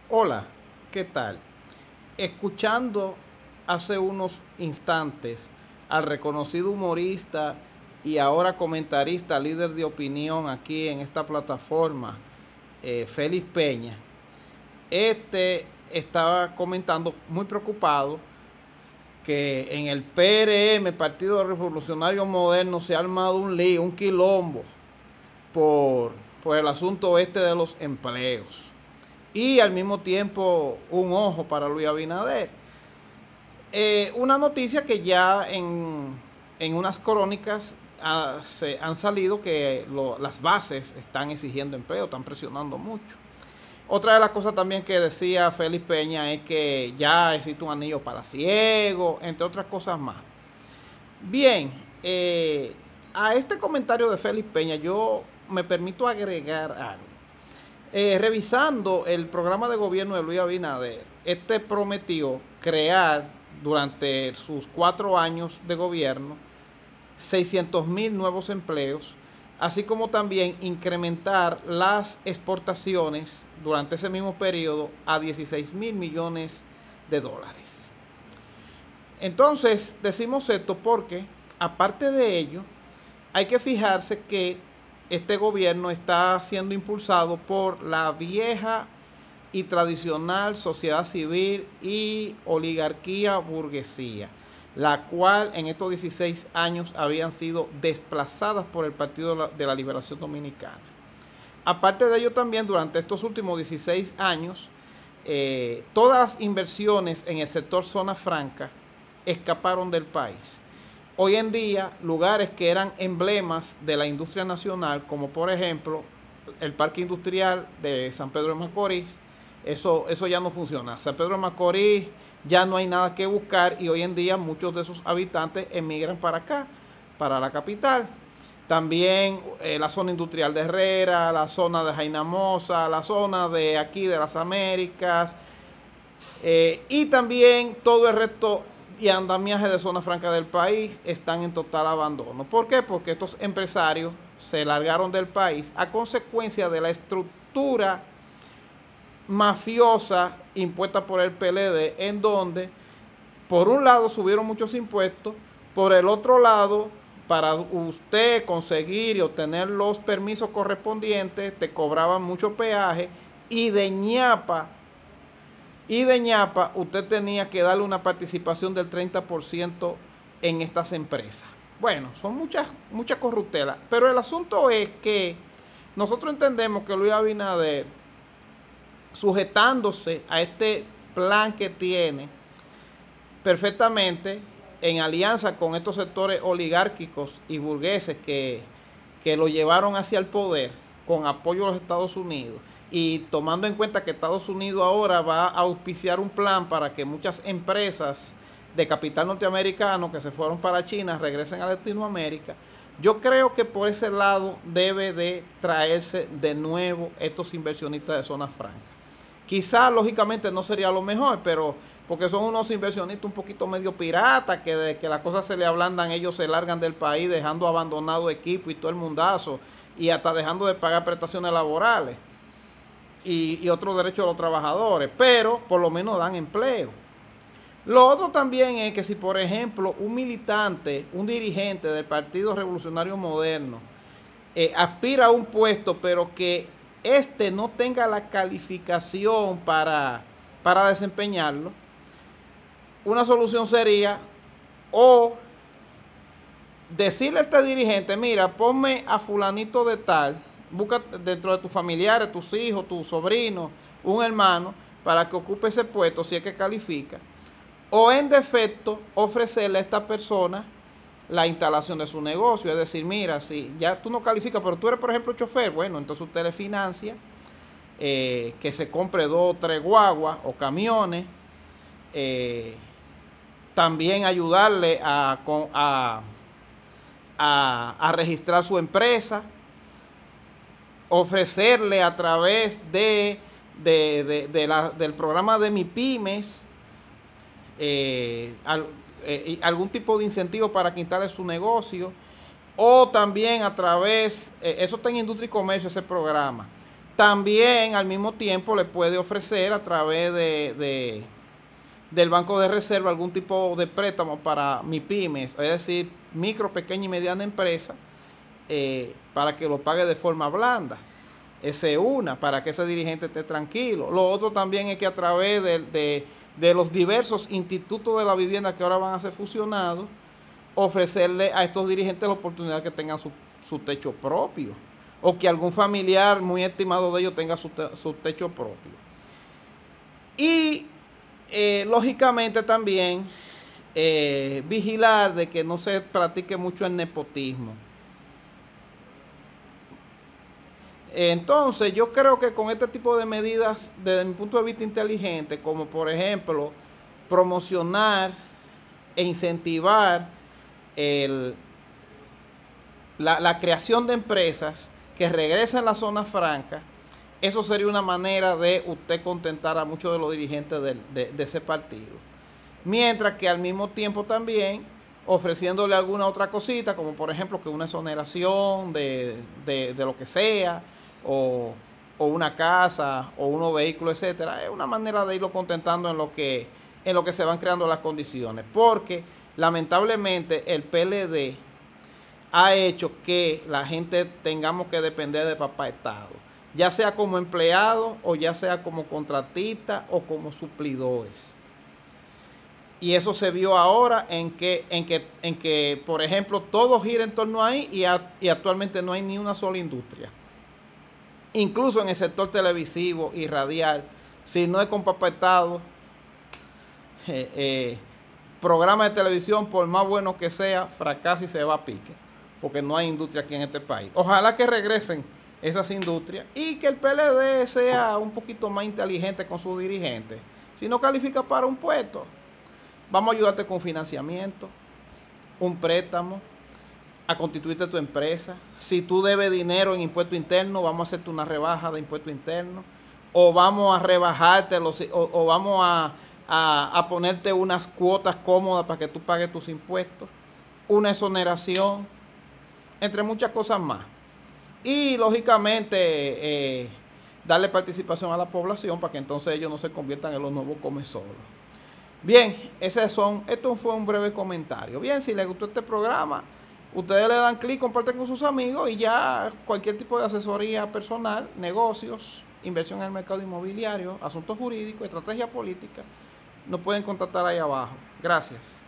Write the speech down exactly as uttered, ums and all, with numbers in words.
Hola, ¿qué tal? Escuchando hace unos instantes al reconocido humorista y ahora comentarista, líder de opinión aquí en esta plataforma, eh, Félix Peña, este estaba comentando muy preocupado que en el P R M, Partido Revolucionario Moderno, se ha armado un lío, un quilombo por, por el asunto este de los empleos y al mismo tiempo un ojo para Luis Abinader. Eh, una noticia que ya en, en unas crónicas ah, se han salido que lo, las bases están exigiendo empleo, están presionando mucho. Otra de las cosas también que decía Félix Peña es que ya existe un anillo para ciegos, entre otras cosas más. Bien, eh, a este comentario de Félix Peña yo me permito agregar algo. Eh, revisando el programa de gobierno de Luis Abinader, este prometió crear durante sus cuatro años de gobierno seiscientos mil nuevos empleos, así como también incrementar las exportaciones durante ese mismo periodo a dieciséis mil millones de dólares. Entonces decimos esto porque, aparte de ello, hay que fijarse que este gobierno está siendo impulsado por la vieja y tradicional sociedad civil y oligarquía burguesía, la cual en estos dieciséis años habían sido desplazadas por el Partido de la Liberación Dominicana. Aparte de ello también, durante estos últimos dieciséis años, eh, todas las inversiones en el sector zona franca escaparon del país. Hoy en día, lugares que eran emblemas de la industria nacional, como por ejemplo el Parque Industrial de San Pedro de Macorís, eso, eso ya no funciona. San Pedro de Macorís ya no hay nada que buscar y hoy en día muchos de sus habitantes emigran para acá, para la capital. También eh, la zona industrial de Herrera, la zona de Jainamosa, la zona de aquí de las Américas, eh, y también todo el resto y andamiaje de zona franca del país están en total abandono. ¿Por qué? Porque estos empresarios se largaron del país a consecuencia de la estructura mafiosa impuesta por el P L D, en donde por un lado subieron muchos impuestos, por el otro lado, para usted conseguir y obtener los permisos correspondientes, te cobraban mucho peaje y de ñapa y de ñapa usted tenía que darle una participación del treinta por ciento en estas empresas. Bueno, son muchas, muchas corruptelas, pero el asunto es que nosotros entendemos que Luis Abinader, sujetándose a este plan que tiene perfectamente, en alianza con estos sectores oligárquicos y burgueses que, que lo llevaron hacia el poder con apoyo de los Estados Unidos, y tomando en cuenta que Estados Unidos ahora va a auspiciar un plan para que muchas empresas de capital norteamericano que se fueron para China regresen a Latinoamérica, yo creo que por ese lado debe de traerse de nuevo estos inversionistas de zona franca. Quizás lógicamente no sería lo mejor, pero porque son unos inversionistas un poquito medio piratas, que de que las cosas se le ablandan, ellos se largan del país dejando abandonado equipo y todo el mundazo, y hasta dejando de pagar prestaciones laborales y, y otros derechos de los trabajadores, pero por lo menos dan empleo. Lo otro también es que si, por ejemplo, un militante, un dirigente del Partido Revolucionario Moderno eh, aspira a un puesto, pero que este no tenga la calificación para, para desempeñarlo, una solución sería o decirle a este dirigente: mira, ponme a fulanito de tal, busca dentro de tus familiares, tus hijos, tus sobrinos, un hermano, para que ocupe ese puesto si es que califica. O en defecto, ofrecerle a esta persona la instalación de su negocio. Es decir, mira, si ya tú no calificas, pero tú eres, por ejemplo, chofer, bueno, entonces usted le financia eh, que se compre dos o tres guaguas o camiones. Eh, también ayudarle a, a, a, a registrar su empresa, ofrecerle a través de, de, de, de la, del programa de MIPYMES eh, al, eh, algún tipo de incentivo para que instale su negocio, o también a través, eh, eso está en Industria y Comercio ese programa, También al mismo tiempo le puede ofrecer a través de, de del Banco de Reserva algún tipo de préstamo para MIPYMES, es decir, micro, pequeña y mediana empresa, eh, para que lo pague de forma blanda. Esa es una, para que ese dirigente esté tranquilo. Lo otro también es que a través de, de, de los diversos institutos de la vivienda que ahora van a ser fusionados, ofrecerle a estos dirigentes la oportunidad de que tengan su, su techo propio, o que algún familiar muy estimado de ellos tenga su, te, su techo propio. Y eh, lógicamente también eh, vigilar de que no se practique mucho el nepotismo. Entonces yo creo que con este tipo de medidas, desde mi punto de vista inteligente, como por ejemplo promocionar e incentivar el, la, la creación de empresas que regresen a la zona franca, eso sería una manera de usted contentar a muchos de los dirigentes de, de, de ese partido. Mientras que al mismo tiempo también ofreciéndole alguna otra cosita, como por ejemplo que una exoneración de, de, de lo que sea, o, o una casa, o unos vehículos, etcétera. Es una manera de irlo contentando en lo que, en lo que se van creando las condiciones. Porque lamentablemente el P L D ha hecho que la gente tengamos que depender de papá Estado, ya sea como empleados o ya sea como contratistas o como suplidores. Y eso se vio ahora en que, en que, en que por ejemplo, todo gira en torno a ahí y, a, y actualmente no hay ni una sola industria. Incluso en el sector televisivo y radial, si no es con papá Estado, eh, eh, programa de televisión, por más bueno que sea, fracasa y se va a pique, porque no hay industria aquí en este país. Ojalá que regresen esas industrias y que el P L D sea un poquito más inteligente con sus dirigentes. Si no califica para un puesto, vamos a ayudarte con financiamiento, un préstamo, a constituirte tu empresa. Si tú debes dinero en impuesto interno, vamos a hacerte una rebaja de impuesto interno, o vamos a rebajarte los, o, o vamos a, a, a ponerte unas cuotas cómodas para que tú pagues tus impuestos, una exoneración, entre muchas cosas más. Y lógicamente eh, darle participación a la población para que entonces ellos no se conviertan en los nuevos comesolos. Bien, ese son, esto fue un breve comentario. Bien, si les gustó este programa, ustedes le dan clic, comparten con sus amigos y ya cualquier tipo de asesoría personal, negocios, inversión en el mercado inmobiliario, asuntos jurídicos, estrategia política, nos pueden contactar ahí abajo. Gracias.